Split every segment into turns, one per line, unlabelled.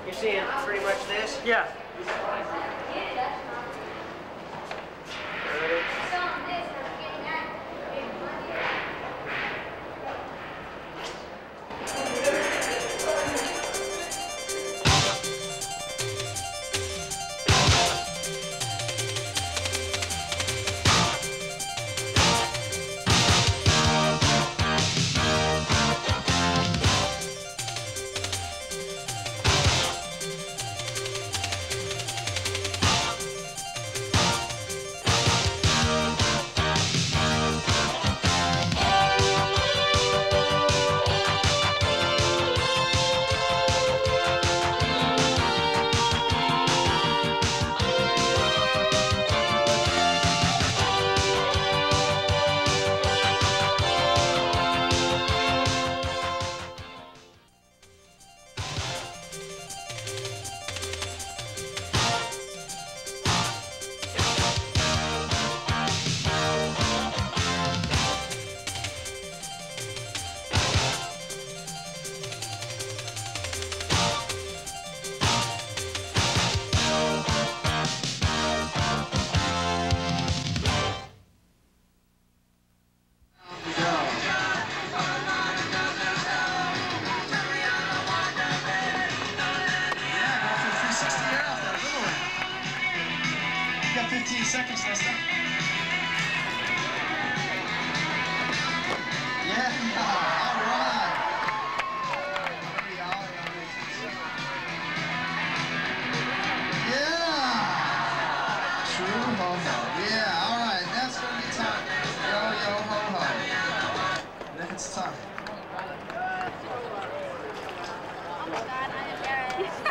You're seeing pretty much this?
Yeah.
Ready?
You got 15 seconds, Lester. Yeah, all right. Yeah. True ho-ho. Yeah, all right. That's going to be time. Yo-yo-ho-ho. That's time.
Oh my God, I am embarrassed.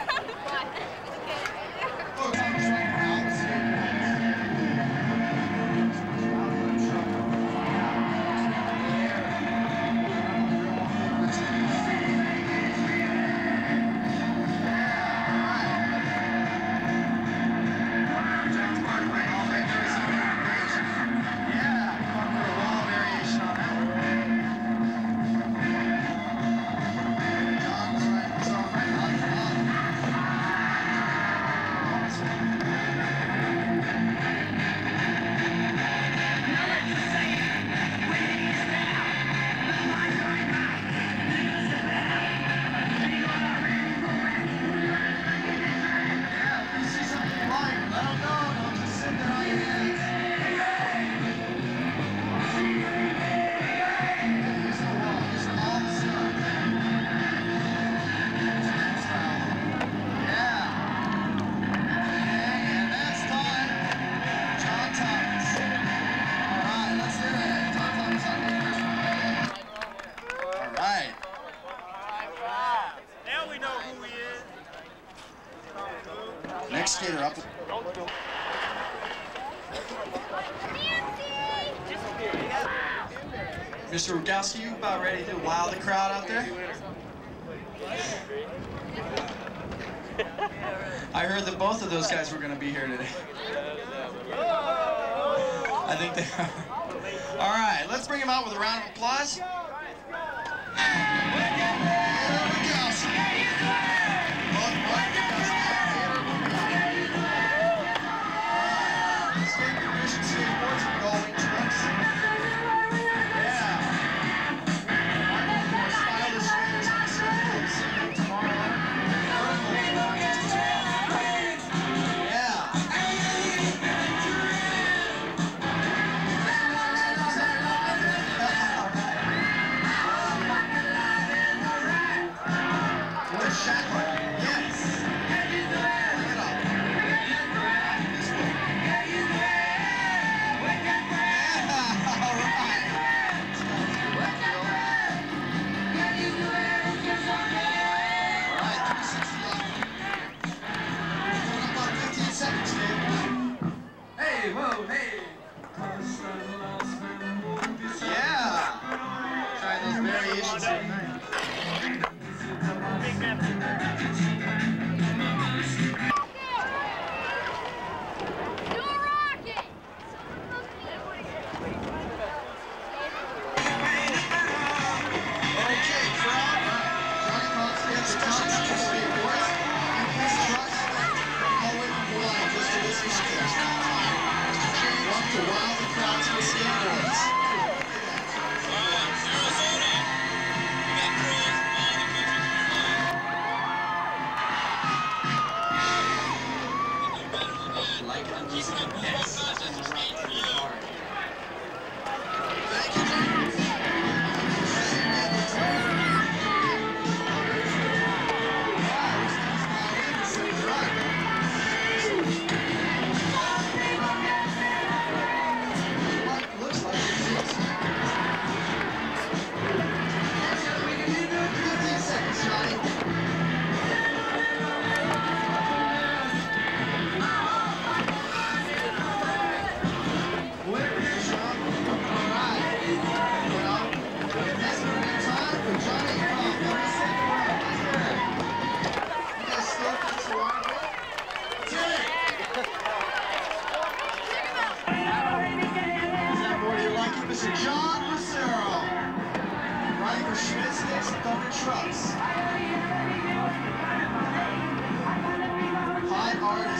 Next skater up. Mr. Rogowski, you about ready to wow the crowd out there? I heard that both of those guys were going to be here today. I think they are. All right, let's bring them out with a round of applause.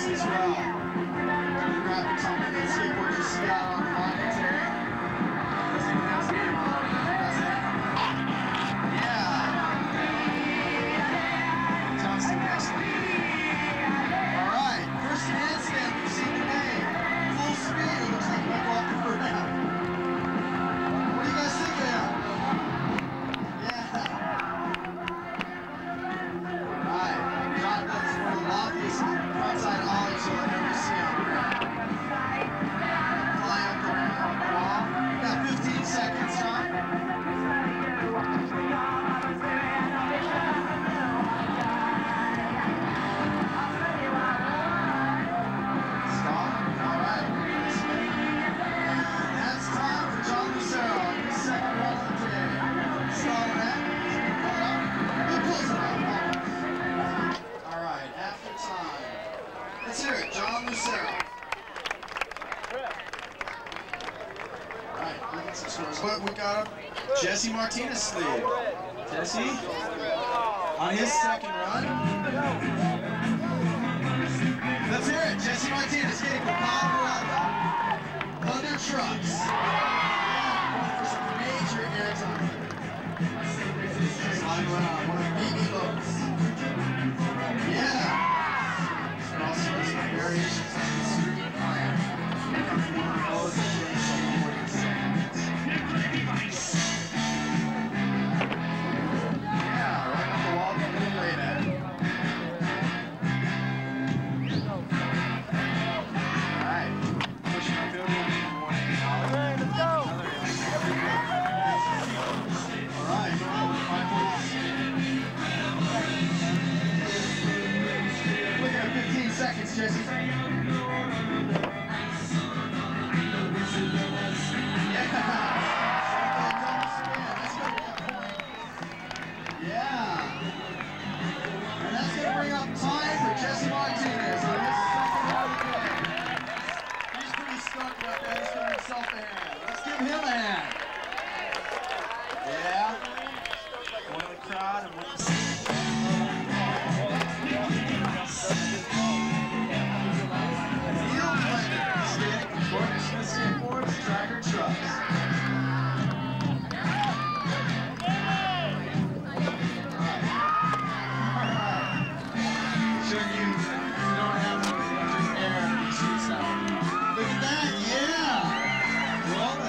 as well. The graphics on the skateboard you see out on the mountain today. Doesn't even have his name on it, does it? Yeah. Fantastic wrestling. All right, first handstand we've seen today. Full speed. It looks like we walked the ramp. What do you guys think of that? Yeah. All right. John does one of the loftiest frontside ollies you'll ever see on the ground. Fly up the ramp on the wall. We got 15 seconds, John. Stop. All right. And that's time for John Lucero. His second run of the day. Stall that. He pulls it up. All right. After time. Let's hear it. John Lucero. All right. Look at some scores. But we got Jesse Martinez sleeve. Jesse on his second run. Let's hear it. Jesse Martinez skating for Colorado Thunder Trucks. Yeah, going for some major air time. Sliding around, one of the BB looks. Yeah. And also some variations on the street. Yeah, right off the wall, getting laid at. Seconds, Jesse. Yeah. Yeah. And that's going to bring up time for Jesse Martinez. So his second run of the day. He's pretty stoked about that. He's giving himself a hand. Let's give him a hand. Yeah. One in the crowd and one in the seat. Skateboards, Tracker Trucks. Alright. Sure you don't have just air in these seats now. Look at that, yeah! Love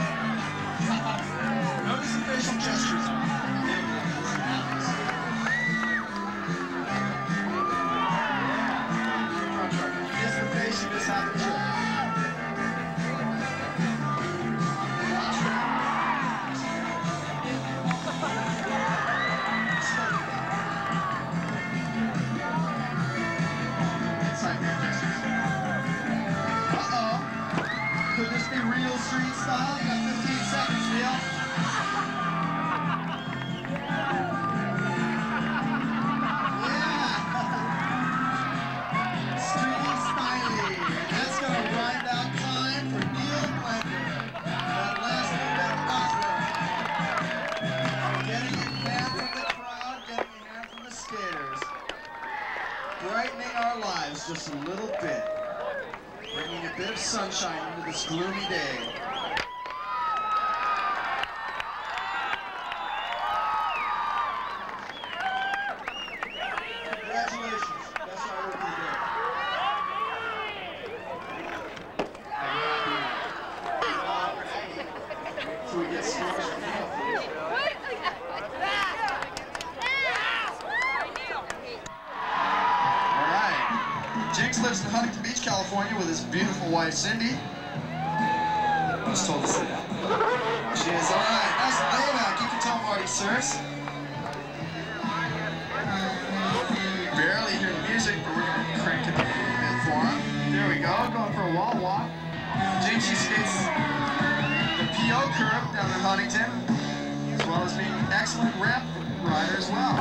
it. Notice the facial gestures on it. Miss the face, you miss half the trip. Could this be real street style? You got 15 seconds, Neil. Yeah! Street styling. That's going to grind out time for Neil Blender. That last little bit of getting a hand from the crowd, getting a hand from the skaters. Brightening our lives just a little bit. Bringing a bit of sunshine into this gloomy day. Congratulations. That's our work of the day. So we get scores from Neil. Jinx lives in Huntington Beach, California with his beautiful wife, Cindy. I was told to sit down. She is. All right, nice layback. You can tell Marty Sirs. Barely hear the music, but we're going to crank it up a little bit for him. There we go, going for a wall walk. Jinx, she skates the PO curve down in Huntington, as well as being an excellent ramp rider as well.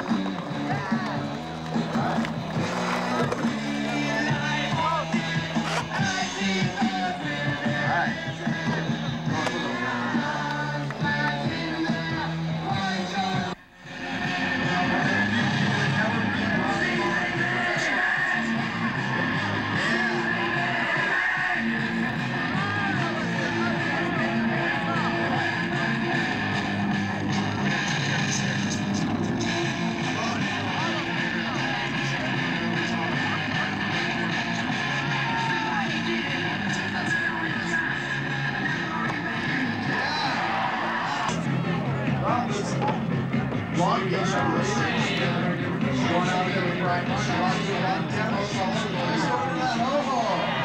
right, a lot of demos also. Let's go to that ho-ho.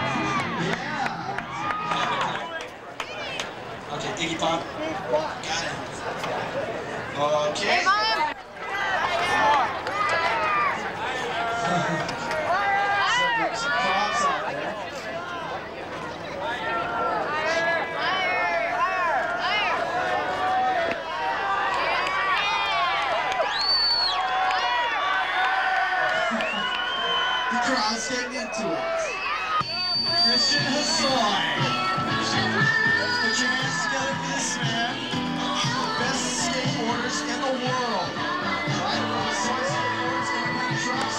Yeah. Okay, Iggy Pop. Got it. Okay. Some props out there. The crowd's getting into it. Christian Hosoi. Put your hands together for this man. The best skateboarders in the world. Right? Hosoi skateboards, independent trucks.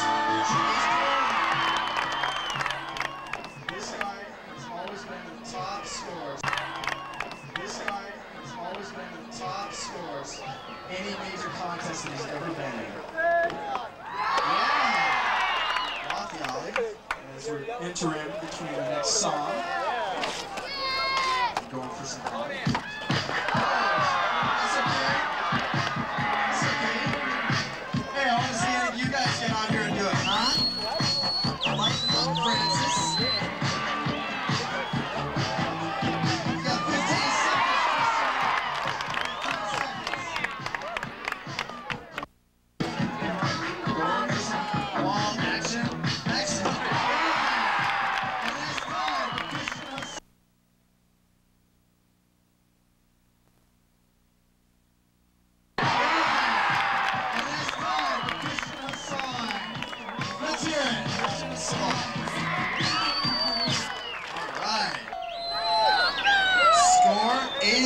This guy has always been the top scorers. This guy has always been the top scorers any major contest that he's ever been in. As we're entering between the next song, going for some fun. That's okay. That's okay. Hey, I want to see any of you guys get out here and do it, huh? Lighten up, Francis. You got 15 seconds. Going for some wall action. Excellent. Alright. Score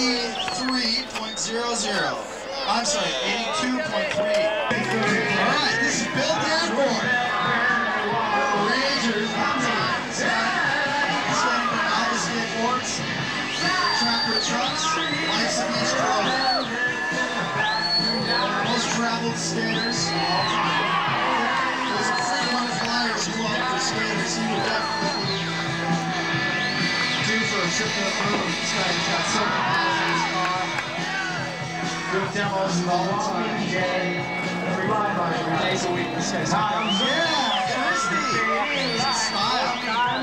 83.00. I'm sorry, 82.3. Alright, this is Bill Danforth. Rangers on time. Standing for Alva Skateboards, Tracker Trucks, Life's in East Road. Most traveled skaters. There's a Fremont Flyers club for skaters. He would definitely do for a trip to the moon. This guy's got so many miles in his car. Doing demos all the time. Every 3 days a week. This guy's out there. Yeah, Christy. It's a style.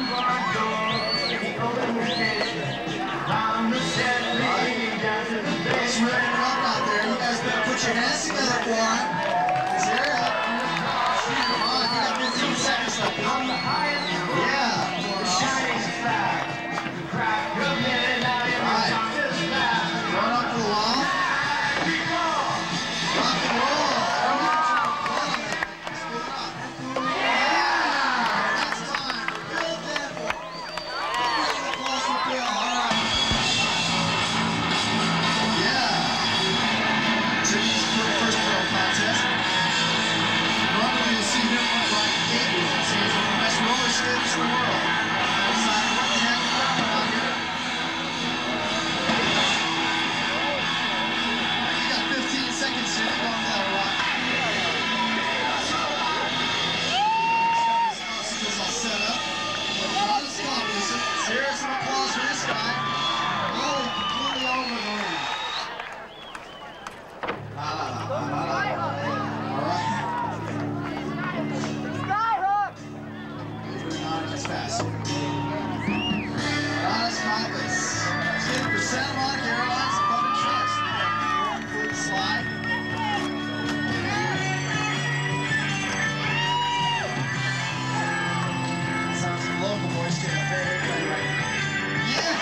It's ripping up out there. You guys better put your hands together for him. He's here. Come on, you got 15 seconds left. Yeah. Shining star. Right. Going up to the wall. Rock and roll. Yeah. Next time for Bill Danforth. Round of applause for Bill. All right. Yeah. Jimmy's first pro contest. Normally you'll see him on Brian Gabriel. He's one of the best roller skaters in the world. Decided what the heck is going on here. You got 15 seconds, Jimmy. Go on that rock. He's got his obstacles all set up. Not a stop, listen. Here's some applause for this guy. Oh, completely over the ring. Fast. Honest Congress. Skating for Santa Monica Airlines and Public Trust. One foot slide. Sounds some local boys getting a fair haircut right now. Yeah!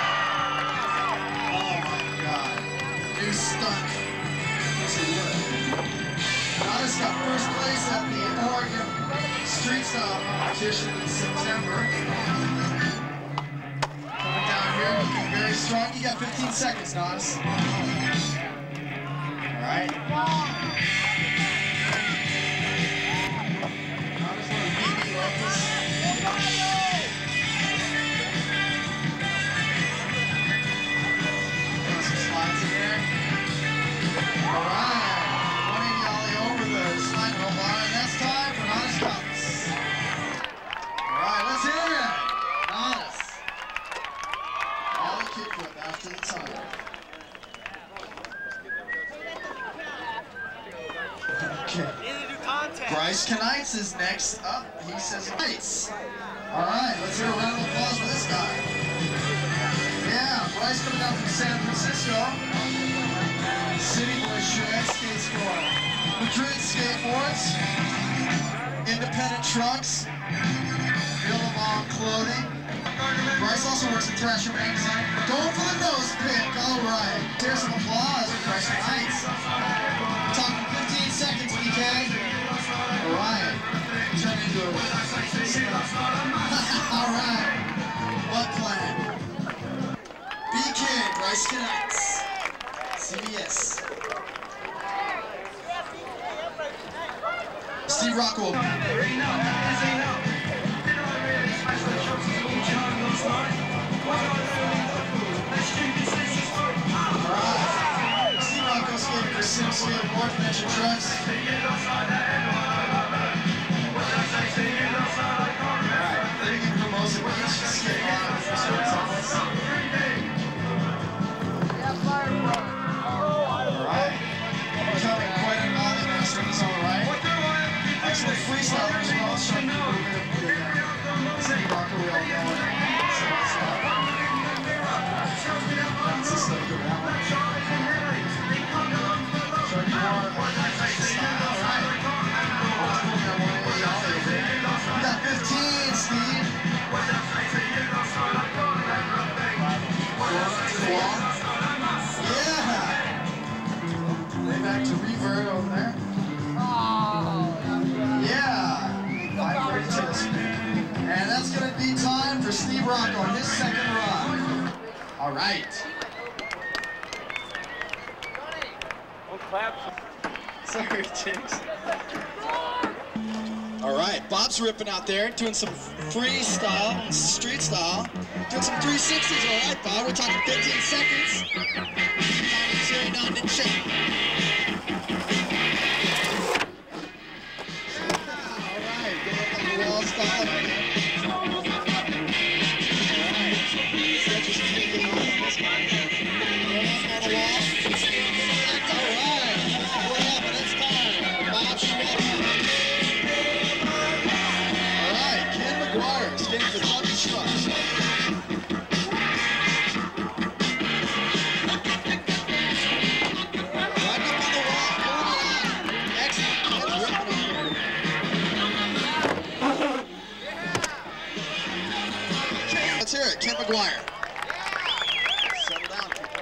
Oh my god. New stunt. Yes, it would. Honest got first place at the Oregon Street Style competition in September. Coming down here, looking very strong. You got 15 seconds, Nodis. Alright. Nodis want to beat me like this. Got some slides in there. Alright. 180 ollie over the slide roll bar, and that's time for Nodis Thomas. Alright, let's hear it! Nodis. Ollie kickflip after the time. Bryce is next up. He says Bryce. All right, let's hear a round of applause for this guy. Yeah, Bryce coming down from San Francisco. City Boy Shred skates for Madrid Skateboards, Independent Trucks, Billabong Clothing. Bryce also works at Thrasher Magazine. Going for the nose pick, all right. Here's some applause for Bryce Heights. Talking 15 seconds, BK. All right. Turn into a... all right. Butt plan. BK, Bryce Heights. CBS. Steve Rockwell. Alright. Steve Rockwell skating for Sim Skateboard, Adventure Trucks. Alright, living in Hermosa Beach, skating on for certain outlets. Alright. Becoming quite an all-in wrestler in his own right. Excellent freestyler as well. Steve Rocker, we all know it. That's a slow good round. Sharky Moore. Alright. We got 15, Steve. Yeah. Way back to revert over there. Yeah. 5:32 to speak. And that's going to be time for Steve Rock on his second run. All right. Sorry, Jinx. All right, Bob's ripping out there, doing some freestyle, street style, doing some 360s. All right, Bob, we're talking 15 seconds. All right, get up on the wall style. All right, so just taking on this guy. Up on the wall. All right, what happened? It's time. Bob Schmidt. All right, Ken McGuire skating for Lucky Trucks. Let's hear it, Ken McGuire. Settle down, people.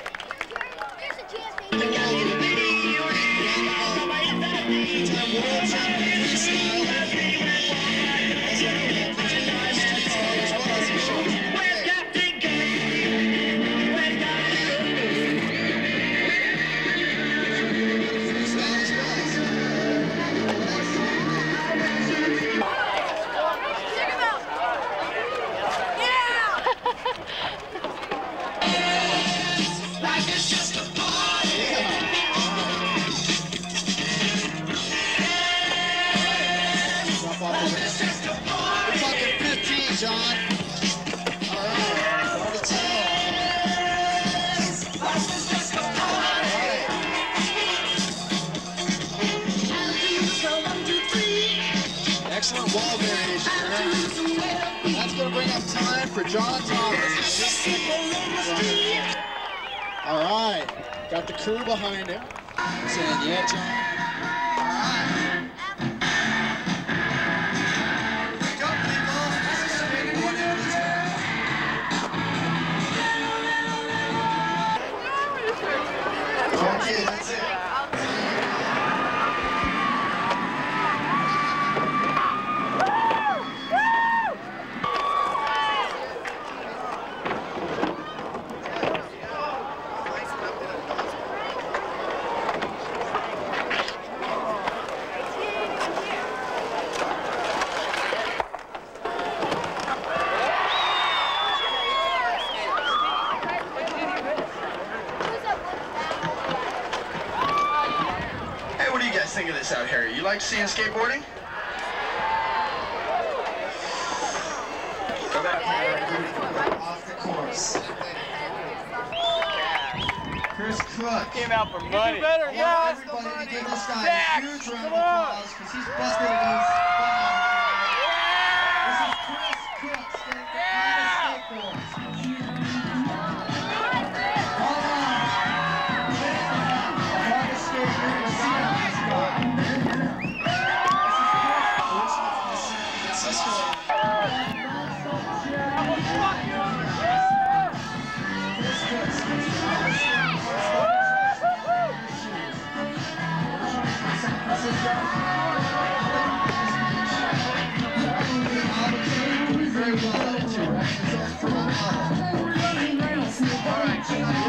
We're talking 15, John. All right, 42. Excellent wall variation. That's going to bring up time for John Thomas. All right, got the crew behind him. Saying, yeah, John. All right. Okay, that's it. Think of this out here. You like seeing skateboarding? Go back. Off the course. Chris Cook.
Came out for money.
I want everybody to give this guy a huge round of applause because he's busted it in spot. This is Chris Cook skating for Honda Skateboards. Hold on. Honda Skate, you're going to see on this guy. This is Chris from San Francisco. Very well too. From a alright,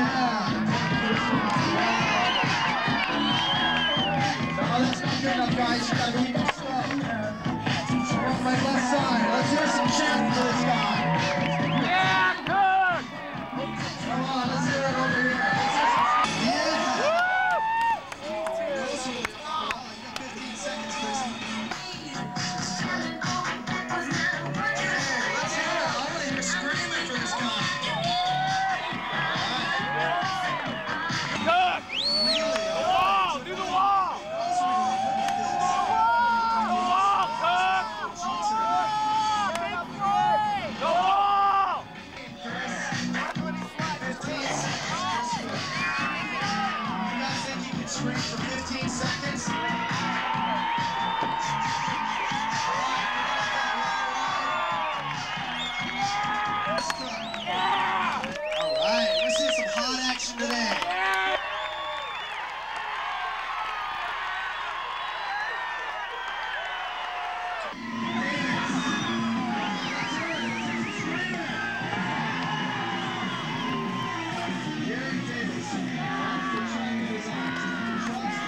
oh, that's not good enough, guys. You gotta keep it slow. From my left side, let's hear some chant for this guy.
Yeah, good!
Come on, let's hear it over here. Yeah! You got 15 seconds, Kristen. Let's hear it. I want to hear screaming for this guy.
Good!
Really?
The wall! Do the wall! The wall, Cook! The wall!
15 seconds. You guys think you can scream for 15 seconds? All right, we're seeing some hot action today. Gary Davis, featuring designs and trust.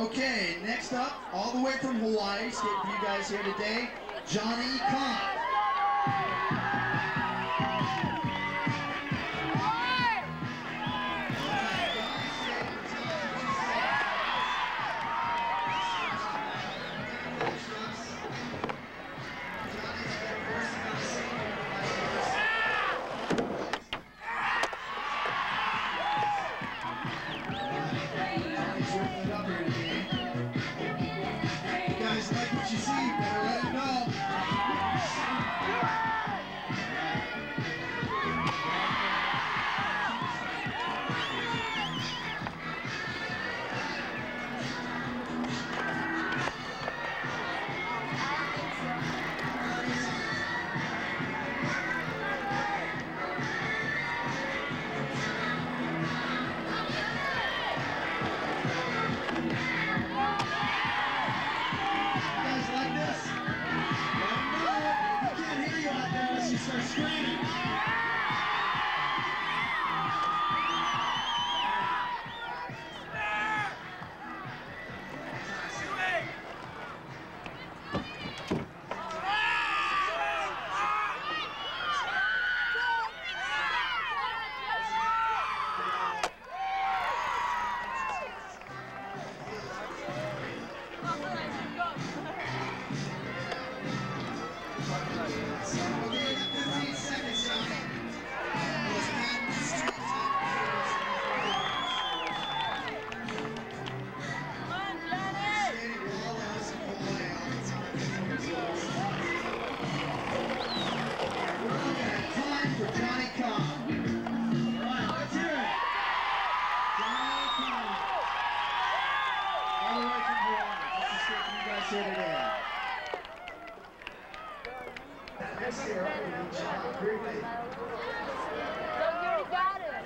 Okay, next up, all the way from Hawaii, skating for you guys here today, Johnny Kahn. Here today. Next year, John Greenlee.
Got it.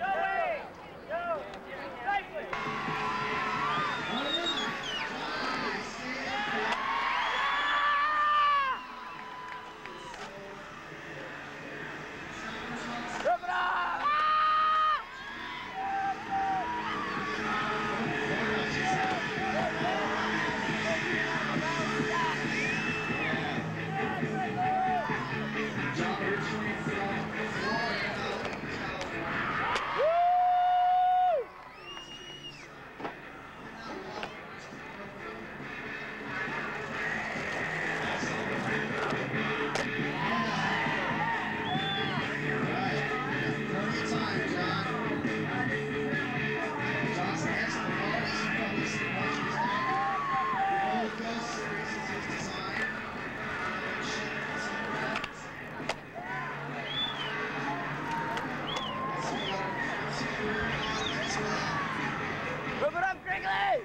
Rip it up, Greenlee!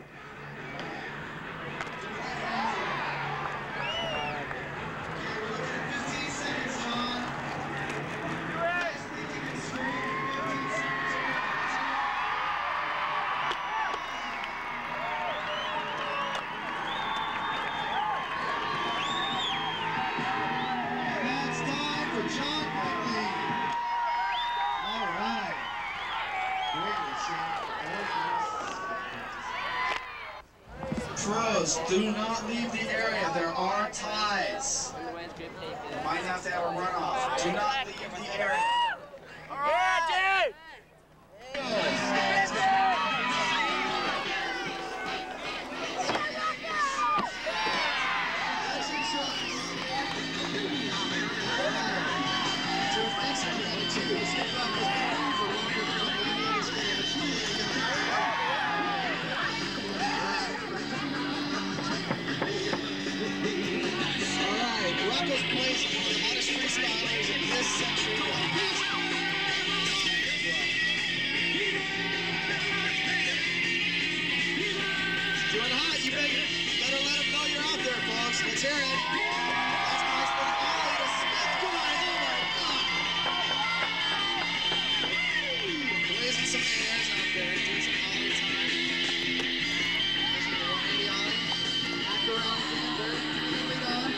Pros, do not leave the area. There are ties. You might have to have a runoff. Do not leave the area.
Yeah, dude!
Rocco's Place is one of the hottest freestylers in this century. It's doing hot. You better let them know you're out there, folks. Let's hear it. That's nice little ollie to Smith going. Oh my God! Blazing some airs out there, doing some ollie time. There's a 180 ollie. Back around Vander. Moving on.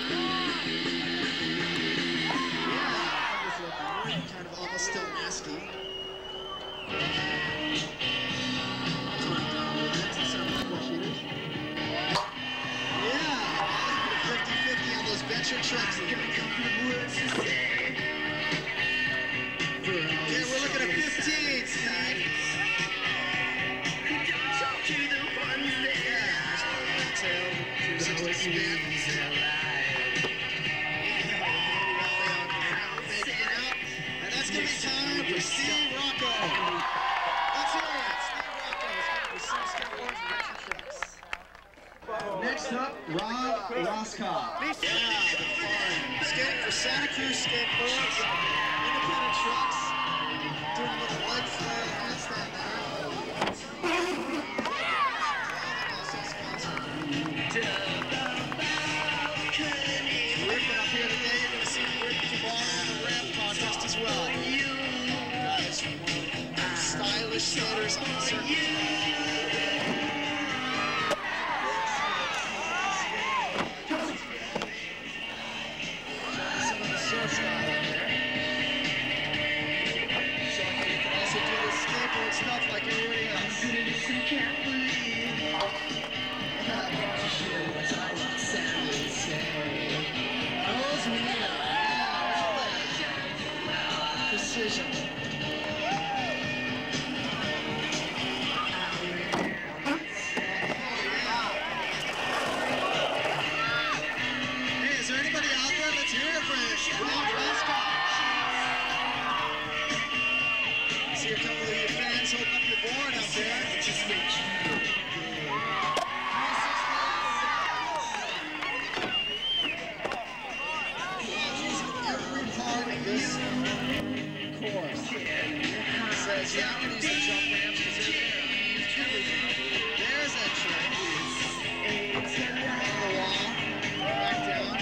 Kind of almost still nasty. Tone down a little bit to some of the shooters. 360 spin. And that's going to be time for Steve Rocco. Let's hear it. Steve Rocco is going to six skateboards and racing trucks. Next up, Rob Roscoff. Skating for Santa Cruz Skateboards, independent trucks, doing a little leg flail handstand there. Rick up here today, you're going to see Rick Cabana in the ramp contest as well. Guys, one of the stylish skaters on the circuit. Stuff like everybody else. Precision. Hey, is there anybody out there? Let's hear it for Rob Roscoff. See a couple of you fans holding up your board out there. Every part of this course says, yeah, I'm going to use the jump ramps because they're there. There's that trick. On the wall. Back down.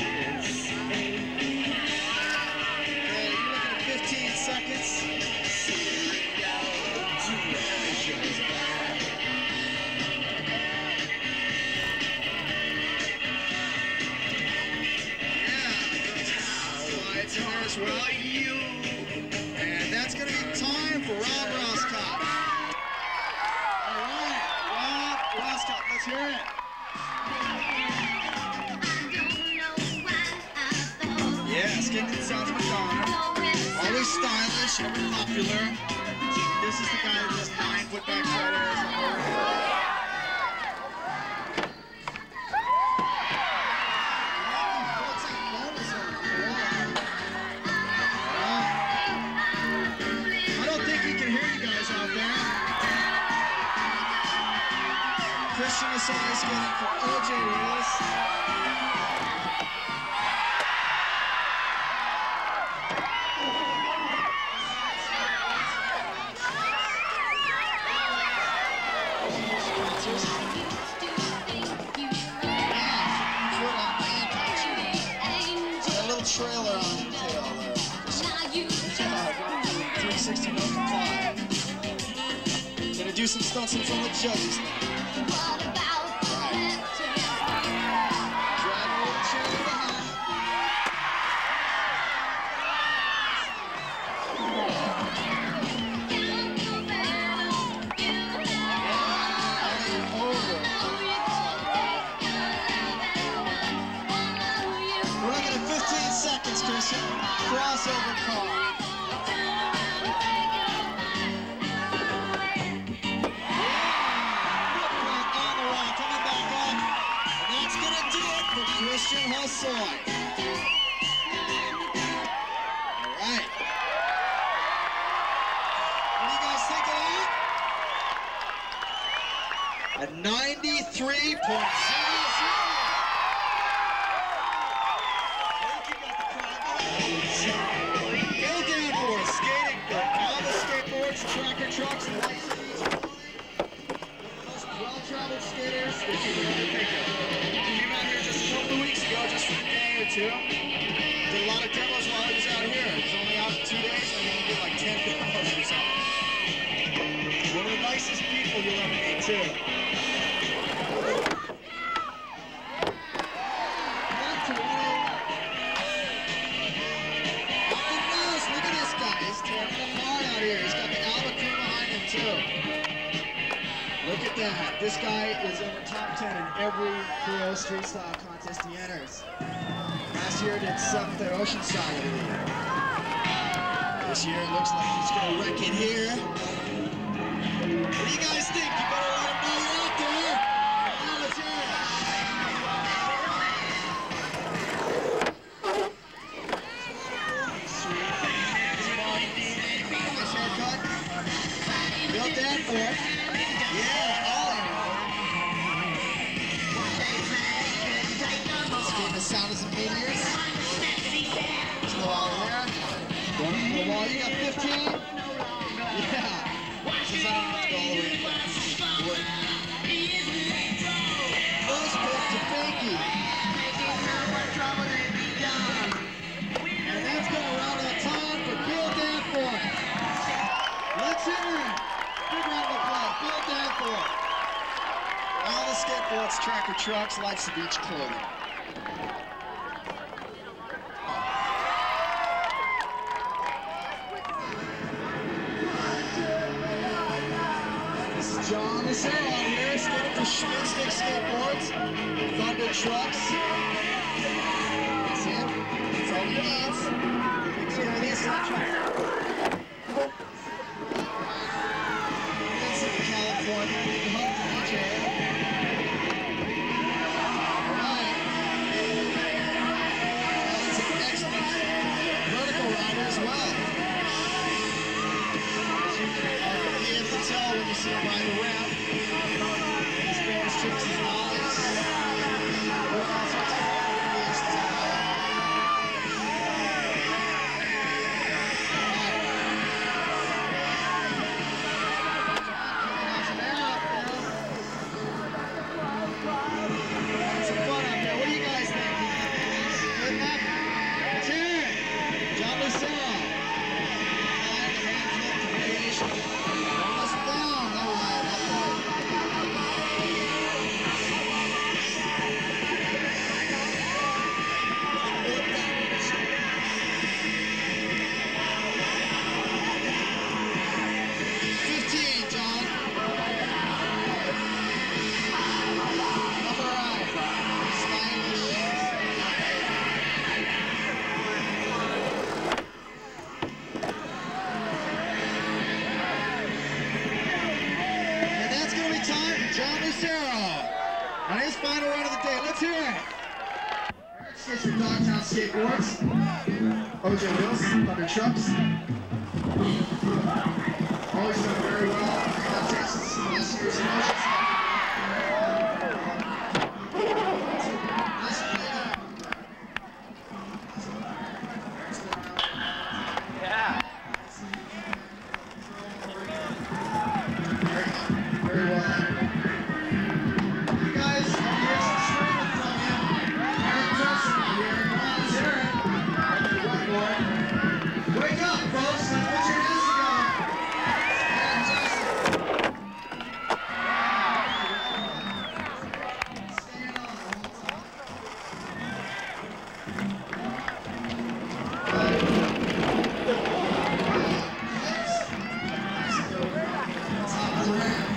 Okay, you're looking at 15 seconds. In there as well. And that's going to be time for Rob Roscoff. All right, Rob Roscoff, let's hear it. Yeah, skating to the sounds of Madonna. Always stylish, ever popular. This is the guy that does 9-foot backside airs. Christian Asai skating for OJ Reyes. Got a little trailer on the tail there. 360 no comply. Gonna do some stunts in front of the judges now. We're looking at 15 seconds, Christian. Crossover car. Christian Hosoi. All right. What do you guys think of that? At 93.00. Go down for skating for Alba Skateboards, Tracker Trucks, and License. Most well-traveled skaters that you can ever think of. Came out here just a couple of weeks ago, just for a day or two. Did a lot of demos while I was out here. I was only out for 2 days, and I did like 10 demos or something. One of the nicest people you'll ever meet, too. Look at this guy. He's tearing it apart out here. He's got the Alba crew behind him, too. Look at that. This guy is in the top 10 in every pro street style contest he enters. Last year he did 7th at Oceanside, I believe. This year it looks like he's going to wreck it here. What do you guys think? You better let him know you're out there. Now let's hear it. sound of some meteors. Just go out there. Going up the wall. You got 15? Yeah. Since I don't have to go all the way back. Close pick to Pinky. And that's going to round out time for Bill Danforth. Let's hear it. Big round of applause. Bill Danforth. All the skateboards, Tracker Trucks, Life's a Beach Clothing. This is John Lucero out here, skating for Schmidt Stick Skateboards, Thunder Trucks. That's him. That's all he needs. Big fan of these trucks. That's in California. Big hug to DJ. When you see him by the ramp, his famous tricks and knowledge. Doing all sorts of movies. Having some fun out there. What do you guys think? Good enough? Let's hear it. John Lucero. John Lucero on his final run of the day. Let's hear it. Eric skates for Dogtown Skateboards. OJ Wills, Thunder Trucks. Always done very well. Got Texas last year's emotions.
Yeah.
Very well. Wake up, folks! Let's put your hands together! Stand on the whole time. Top of the ramp.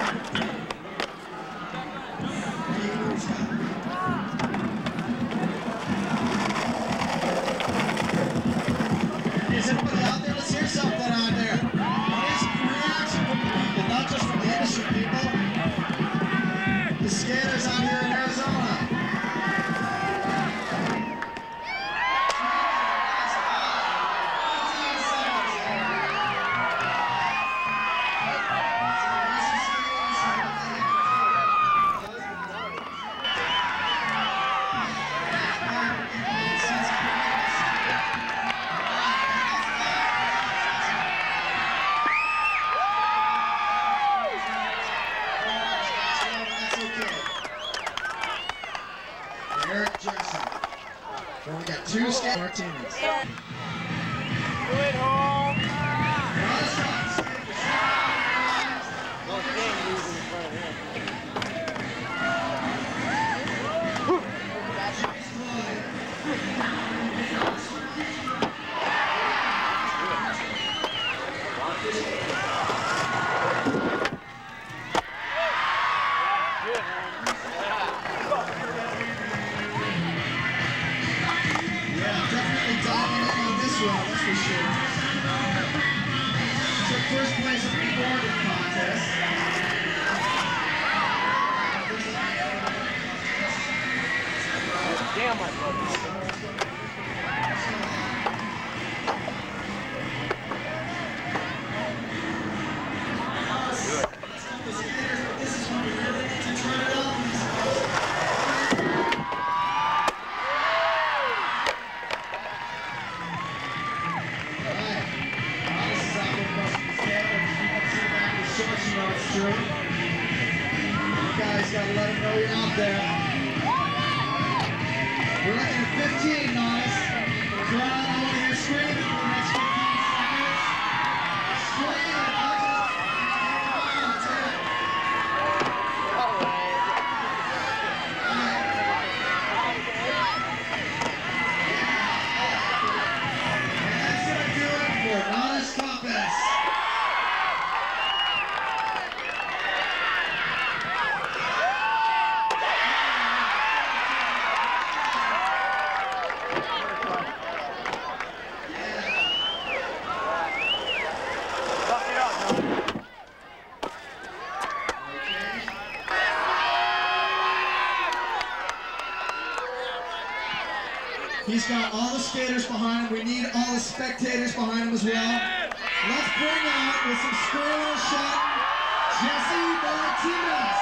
Is everybody out there? Let's hear something out there. What is the reaction from the people, not just from the industry people? The skaters out here in Arizona. Eric Jackson. Then we got two skate Martinez.
Good home.
That's for sure. Took first place in the boarding contest.
Damn, my brother.
let them know you're out there. We're looking at 15, Nice. Crowd, I want to hear screaming for the next 15 seconds. Scream it, Nice. Come on, take it. That's what I'm doing for Nice Compass. He's got all the skaters behind him. We need all the spectators behind him as well. Let's bring out, with some screaming and shouting, Jesse Martinez.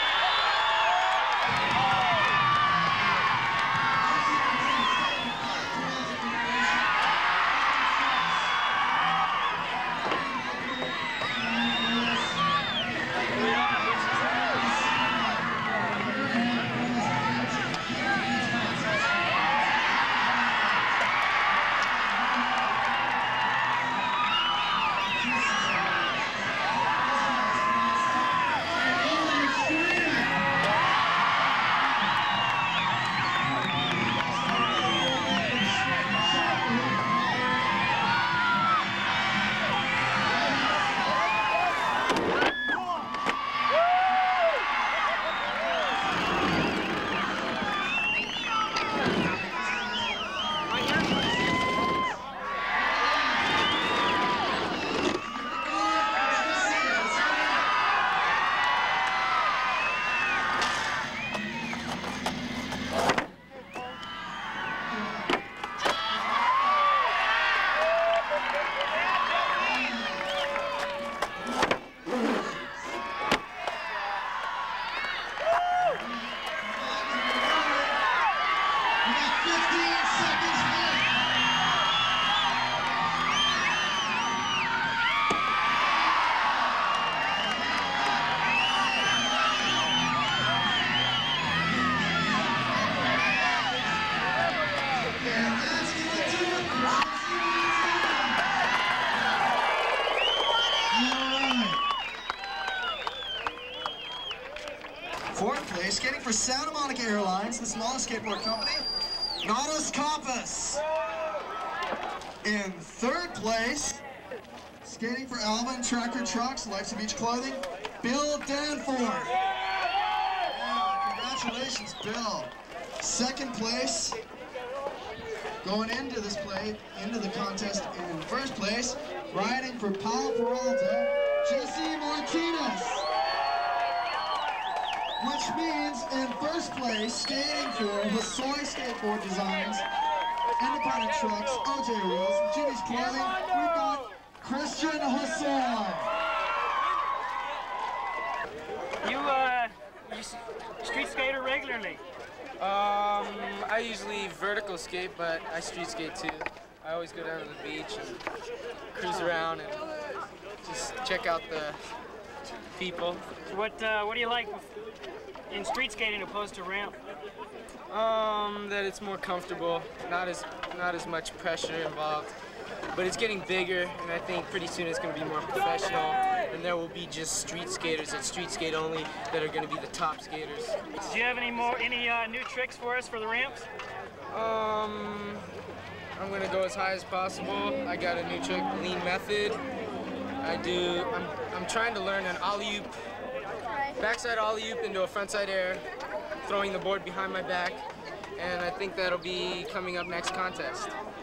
Fourth place, skating for Santa Monica Airlines, the smallest skateboard company, Nadas Kappas. In third place, skating for Alvin Tracker Trucks, Lifes of Beach Clothing, Bill Danforth. Yeah, congratulations, Bill. Second place, going into this into the contest in first place, riding for Powell Peralta, Jesse Martinez. Which means in first place, skating for Hosoi Skateboard Designs, Independent Trucks, OJ Wheels, Jimmy's Clothing, we've got Christian Hosoi.
You street skater regularly?
I usually vertical skate, but I street skate too. I always go down to the beach and cruise around and just check out the people.
So what do you like in street skating opposed to ramp?
That it's more comfortable, not as much pressure involved, but it's getting bigger, and I think pretty soon it's going to be more professional, and there will be just street skaters at street skate only that are going to be the top skaters.
Do you have any new tricks for us for the ramps?
I'm going to go as high as possible. I got a new trick, lean method. I'm trying to learn an alley-oop, backside alley-oop into a frontside air, throwing the board behind my back, and I think that'll be coming up next contest.